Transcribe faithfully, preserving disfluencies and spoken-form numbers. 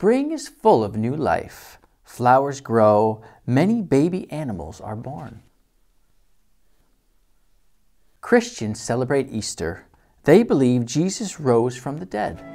Spring is full of new life. Flowers grow, many baby animals are born. Christians celebrate Easter. They believe Jesus rose from the dead.